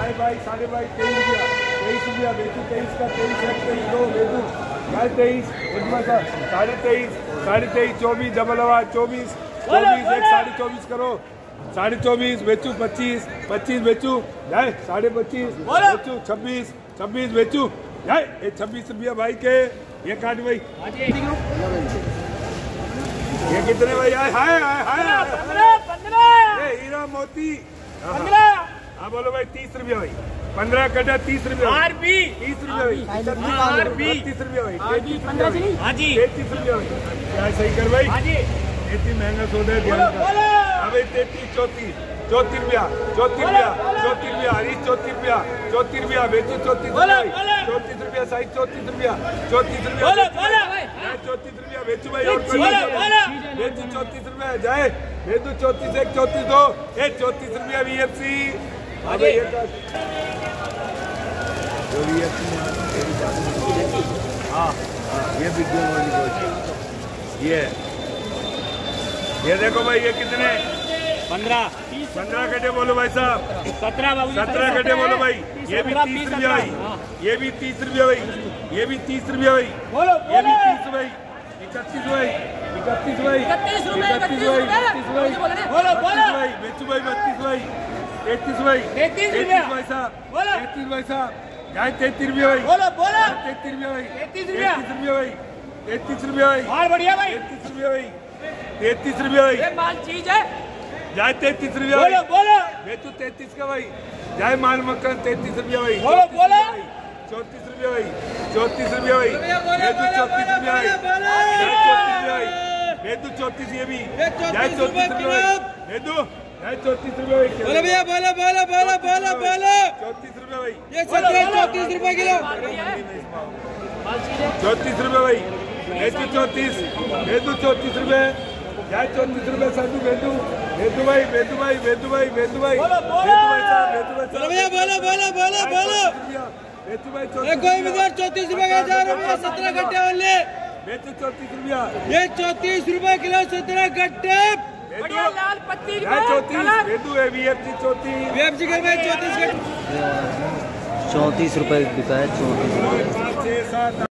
जाए भाई 22.5 23 रुपया बेचू 23 का 23 दो बेचू जाए 23 23.5 23 24 डबल आवाज 24 एक 24.5 करो 24.5 बेचू 25 बेचू जाए 25.5 बेचू 26 बेचू जाए 26 रुपया भाई के ये काट भाई ये कितने भाई आए हाय ये हीरा मोती 15 हाँ बोलो भाई 30 रुपया भाई 15 कटा 30 रुपया 30 रुपया भाई 30 रुपया भाई 33 रुपया भाई क्या सही कर भाई इतनी महंगा सौदा है अबे 33 34 रुपया 34 रुपया बेचो 34 रुपया साइज 34 रुपया 34 रुपया बेचो भाई बेचो 34 रुपया जाए बेचो 34 एक 34 दो 34 रुपया VFC हाँ ये ये देखो भाई ये कितने 15 कटे बोलो भाई साहब 17 कटे बोलो भाई ये भी 30 रुपया भाई ये भी 30 रुपया भाई ये भी 30 रुपया भाई ये भी 30 भाई 31 भाई 31 भाई 31 भाई बेचू भाई 32 भाई 33 भाई 33 भाई साहब 33 भाई साहब जाए 33 रुपया भाई 33 रुपया भाई 33 रुपया भाई 33 रुपया भाई और बढ़िया भाई 33 रुपया भाई 33 रुपया भाई ये माल चीज है जाए 33 रुपया भाई बेचू 33 का भाई जाए माल मक्खन 33 रुपया भाई 34 रुपया भाई 34 रुपया भाई बेचू 34 रुपया भाई बेचू 34 ये भी जाए 34 रुपया भाई बेचू जाए 34 रुपया भाई बोलो भैया बोलो 34 रुपया भाई ये 34 रुपए किलो 34 रुपया भाई बेचू 34 रुपए जाए 34 रुपए साधु बेदू भाई बेचू भाई कोई भी 34 रुपए का 17 गट्टे वाले बेचू 34 रुपया ये 34 रुपए किलो 17 गट्टे बढ़िया लाल पत्ती 34 बेदू है VFC घर में 34 रुपए बिका है 34